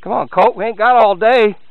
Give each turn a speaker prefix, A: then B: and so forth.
A: Come on, Colt. We ain't got all day.